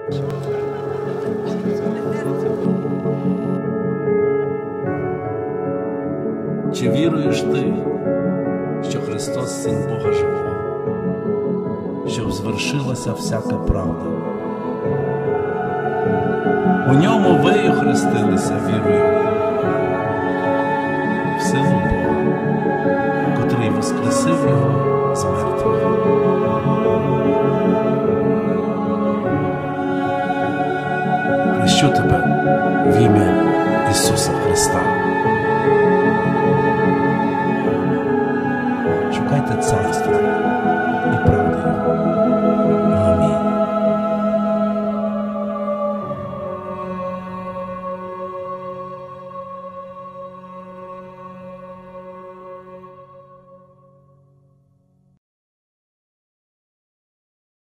Чи віруєш ти, що Христос – Син Бога Живого, щоб звершилася всяка правда? У ньому ви охрестилися вірою в силу Бога, котрий воскресив Його